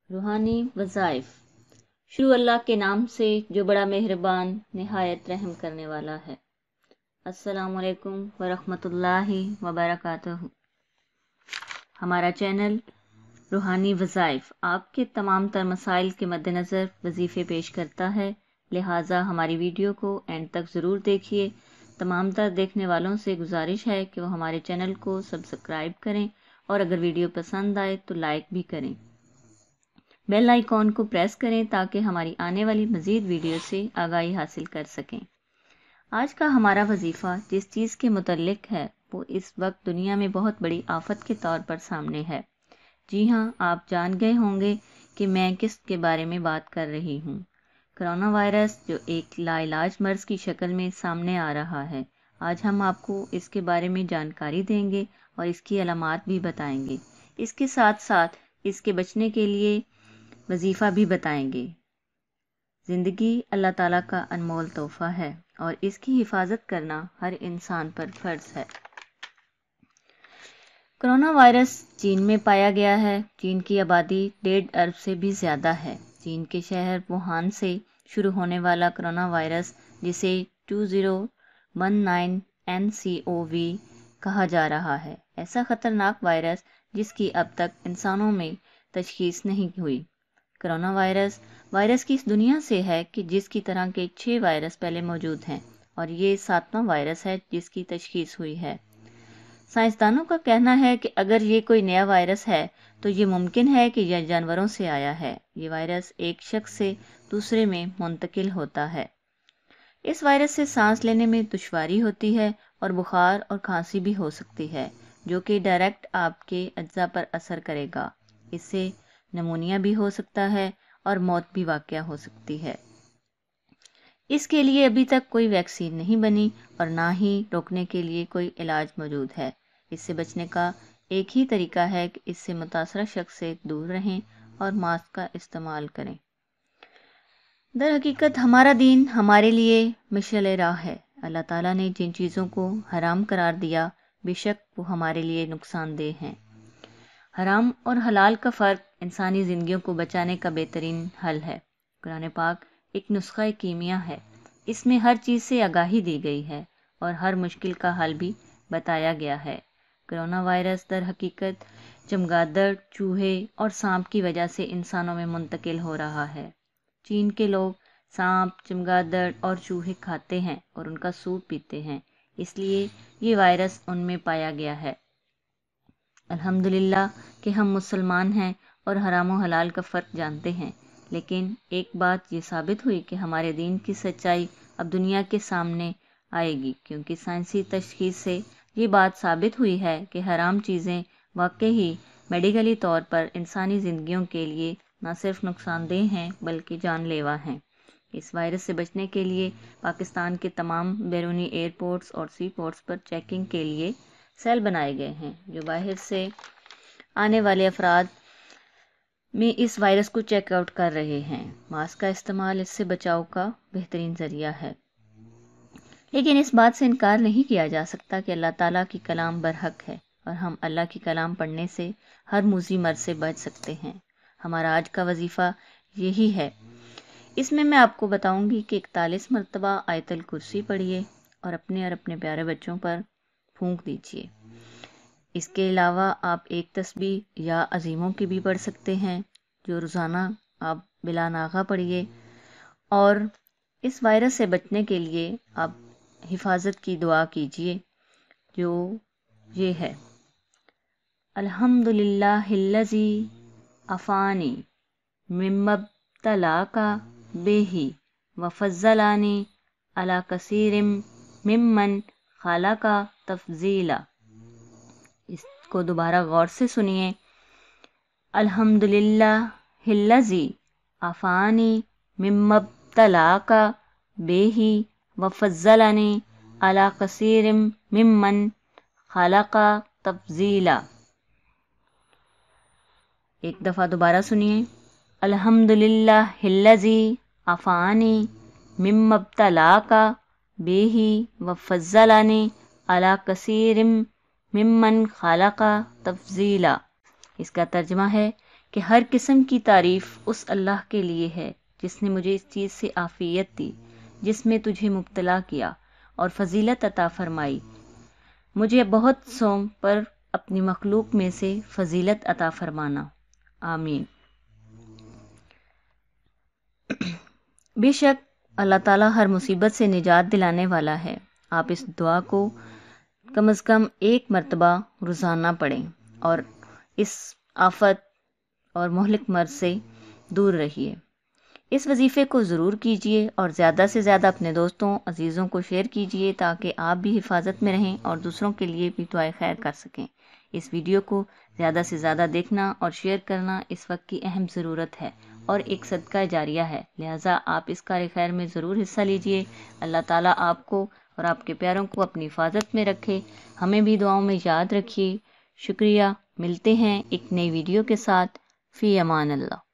روحانی وظائف۔ شروع اللہ کے نام سے جو بڑا مہربان نہایت رحم کرنے والا ہے۔ السلام علیکم ورحمۃ اللہ وبرکاتہ۔ ہمارا چینل روحانی وظائف آپ کے تمام تر مسائل کے مد نظر وظیفے پیش کرتا ہے، لہٰذا ہماری ویڈیو کو اینڈ تک ضرور دیکھیے۔ تمام تر دیکھنے والوں سے گزارش ہے کہ وہ ہمارے چینل کو سبسکرائب کریں اور اگر ویڈیو پسند آئے تو لائک بھی کریں۔ بیل آئیکن کو پریس کریں تاکہ ہماری آنے والی مزید ویڈیو سے آگاہی حاصل کر سکیں۔ آج کا ہمارا وظیفہ جس چیز کے متعلق ہے وہ اس وقت دنیا میں بہت بڑی آفت کے طور پر سامنے ہے۔ جی ہاں، آپ جان گئے ہوں گے کہ میں کس کے بارے میں بات کر رہی ہوں۔ کرونا وائرس جو ایک لا علاج مرض کی شکل میں سامنے آ رہا ہے۔ آج ہم آپ کو اس کے بارے میں جانکاری دیں گے اور اس کی علامات بھی بتائیں گے۔ اس کے ساتھ ساتھ اس کے بچنے کے لیے وظیفہ بھی بتائیں گے۔ زندگی اللہ تعالیٰ کا انمول تحفہ ہے اور اس کی حفاظت کرنا ہر انسان پر فرض ہے۔ کرونا وائرس چین میں پایا گیا ہے۔ چین کی آبادی 1.5 ارب سے بھی زیادہ ہے۔ چین کے شہر ووہان سے شروع ہونے والا کرونا وائرس جسے 2019 NCOV کہا جا رہا ہے، ایسا خطرناک وائرس جس کی اب تک انسانوں میں تشخیص نہیں ہوئی۔ کرونا وائرس کی اس دنیا سے ہے کہ جس کی طرح کے 6 وائرس پہلے موجود ہیں اور یہ 7واں وائرس ہے جس کی تشخیص ہوئی ہے۔ سائنسدانوں کا کہنا ہے کہ اگر یہ کوئی نیا وائرس ہے تو یہ ممکن ہے کہ یہ جانوروں سے آیا ہے۔ یہ وائرس ایک شخص سے دوسرے میں منتقل ہوتا ہے۔ اس وائرس سے سانس لینے میں دشواری ہوتی ہے اور بخار اور کھانسی بھی ہو سکتی ہے جو کہ ڈائریکٹ آپ کے اعضاء پر اثر کرے گا۔ اس سے نمونیا بھی ہو سکتا ہے اور موت بھی واقع ہو سکتی ہے۔ اس کے لیے ابھی تک کوئی ویکسین نہیں بنی اور نہ ہی روکنے کے لیے کوئی علاج موجود ہے۔ اس سے بچنے کا ایک ہی طریقہ ہے کہ اس سے متاثرہ شخص سے دور رہیں اور ماسک کا استعمال کریں۔ در حقیقت ہمارا دین ہمارے لیے مشعل راہ ہے۔ اللہ تعالیٰ نے جن چیزوں کو حرام قرار دیا بے شک وہ ہمارے لیے نقصان دہ ہیں۔ حرام اور حلال کا فرق انسانی زندگیوں کو بچانے کا بہترین حل ہے۔ قرآن پاک ایک نسخہ کیمیا ہے۔ اس میں ہر چیز سے آگاہی دی گئی ہے اور ہر مشکل کا حل بھی بتایا گیا ہے۔ کرونا وائرس در حقیقت چمگادڑ، چوہے اور سانپ کی وجہ سے انسانوں میں منتقل ہو رہا ہے۔ چین کے لوگ سانپ، چمگادڑ اور چوہے کھاتے ہیں اور ان کا سوپ پیتے ہیں، اس لیے یہ وائرس ان میں پایا گیا ہے۔ الحمدللہ کہ ہم مسلمان ہیں اور حرام و حلال کا فرق جانتے ہیں، لیکن ایک بات یہ ثابت ہوئی کہ ہمارے دین کی سچائی اب دنیا کے سامنے آئے گی، کیونکہ سائنسی تشخیص سے یہ بات ثابت ہوئی ہے کہ حرام چیزیں واقعی میڈیکلی طور پر انسانی زندگیوں کے لیے نہ صرف نقصان دہ ہیں بلکہ جان لیوا ہیں۔ اس وائرس سے بچنے کے لیے پاکستان کے تمام بیرونی ایئرپورٹس اور سی پورٹس پر چیکنگ کے لیے سیل بنائے گئے ہیں جو باہر سے آنے والے افراد میں اس وائرس کو چیک آؤٹ کر رہے ہیں۔ ماسک کا استعمال اس سے بچاؤ کا بہترین ذریعہ ہے، لیکن اس بات سے انکار نہیں کیا جا سکتا کہ اللہ تعالیٰ کی کلام برحق ہے اور ہم اللہ کی کلام پڑھنے سے ہر موذی مرض سے بچ سکتے ہیں۔ ہمارا آج کا وظیفہ یہی ہے۔ اس میں آپ کو بتاؤں گی کہ 41 مرتبہ آیت الکرسی پڑھیے اور اپنے پیارے بچوں پر پھونک دیجیے۔ اس کے علاوہ آپ ایک تسبیح یا عظیموں کی بھی پڑھ سکتے ہیں جو روزانہ آپ بلا ناغہ پڑھیے، اور اس وائرس سے بچنے کے لیے آپ حفاظت کی دعا کیجیے جو یہ ہے: الحمدللہ الذی عافانی مما ابتلاک بہ وفضلنی علی کثیر ممن خلق تفضیلا۔ اس کو دوبارہ غور سے سنیے: الحمدللہ الذی عافانی مما ابتلاک بہ وفضلنی علی کثیر ممن خلق تفضیلا۔ ایک دفعہ دوبارہ سنیے: الحمدللہ الذی عافانی مما ابتلاک بہ وفضلنی علی کثیر ممن خلق تفضیلا۔ اس کا ترجمہ ہے کہ ہر قسم کی تعریف اس اللہ کے لیے ہے جس نے مجھے اس چیز سے عافیت دی جس میں تجھے مبتلا کیا اور فضیلت عطا فرمائی. مجھے بہت سوم پر اپنی مخلوق میں سے فضیلت عطا فرمانا. آمین. بے شک اللہ تعالیٰ ہر مصیبت سے نجات دلانے والا ہے. آپ اس دعا کو کم از کم 1 مرتبہ روزانہ پڑھیں اور اس آفت اور مہلک مرض سے دور رہیے. اس وظیفے کو ضرور کیجیے اور زیادہ سے زیادہ اپنے دوستوں عزیزوں کو شیئر کیجیے تاکہ آپ بھی حفاظت میں رہیں اور دوسروں کے لیے بھی دعائے خیر کر سکیں. اس ویڈیو کو زیادہ سے زیادہ دیکھنا اور شیئر کرنا اس وقت کی اہم ضرورت ہے اور ایک صدقہ جاریہ ہے، لہٰذا آپ اس کار خیر میں ضرور حصہ لیجیے. اللہ تعالیٰ آپ کو اور آپ کے پیاروں کو اپنی حفاظت میں رکھے. ہمیں بھی دعاؤں میں یاد رکھیے. شکریہ. ملتے ہیں ایک نئی ویڈیو کے ساتھ. فی امان اللہ.